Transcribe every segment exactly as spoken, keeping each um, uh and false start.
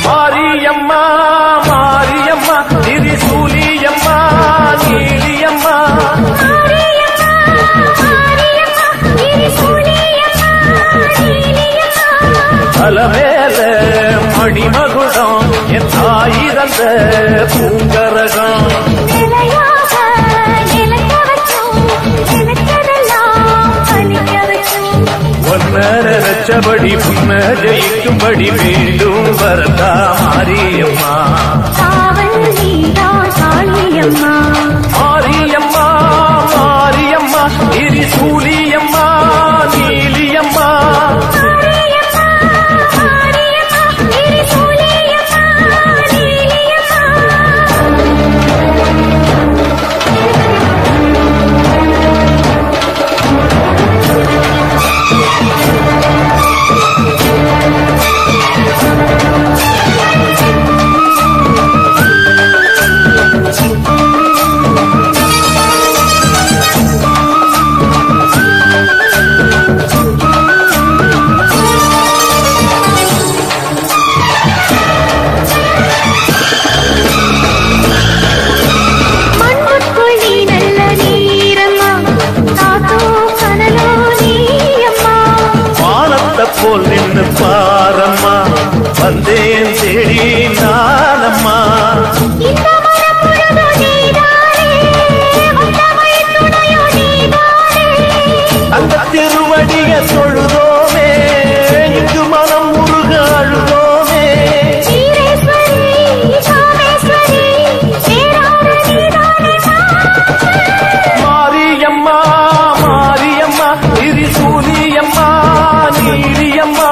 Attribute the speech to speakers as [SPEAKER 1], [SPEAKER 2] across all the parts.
[SPEAKER 1] மாரியம்மா மாரியம்மா திரிசூலியம்மா நீலியம்மா அலமேல மணிமகுடம் என் தாயிரந்த பூங்கரகம் நினைச்சபடி புன்ன ஜெயிக்கும்படி மீண்டும் வரதா மாரியம்மா மாரியம்மா மாரியம்மா மாரியம்மா திரிசூலியம்மா நீலியம்மா போல் நின்று பாரம்மா வந்தேன் தேடி நானம்மா அந்த திருவடிய தொழுதோமே இங்கு மனம் முருக அழுதோமே மாரியம்மா மாரியம்மா திரிசூலியம்மா நீலியம்மா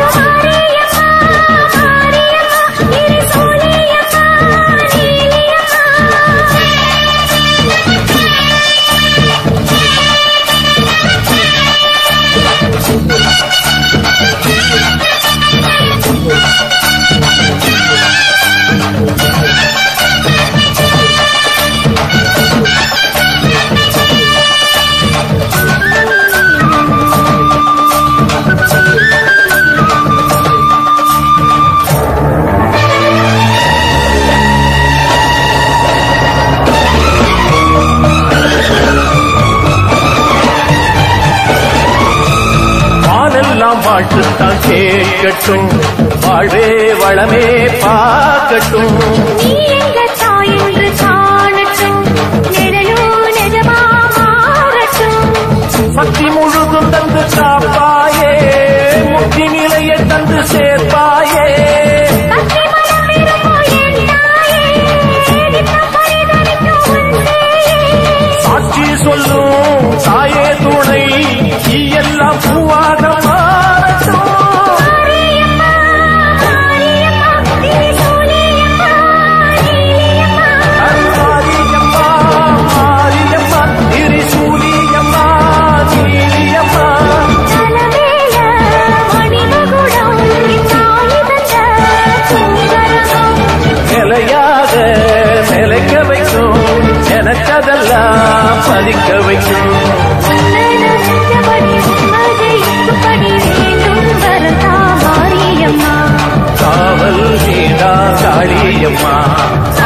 [SPEAKER 1] வாழ்த்துத்தான் கேட்கட்டும் வாழ்வே வளமே பார்க்கட்டும் சக்தி முழுதும் தந்து காப்பாயே முக்தி நிலையை தந்து சேர்ப்பாயே சாட்சி சொல்லும் தாயே துணை நீ எல்லாம் பூவாகமா நிலைக்க வைக்கும் எனக்கதெல்லாம் பதிக்க வைக்கும் காவல் நீடா காளியம்மா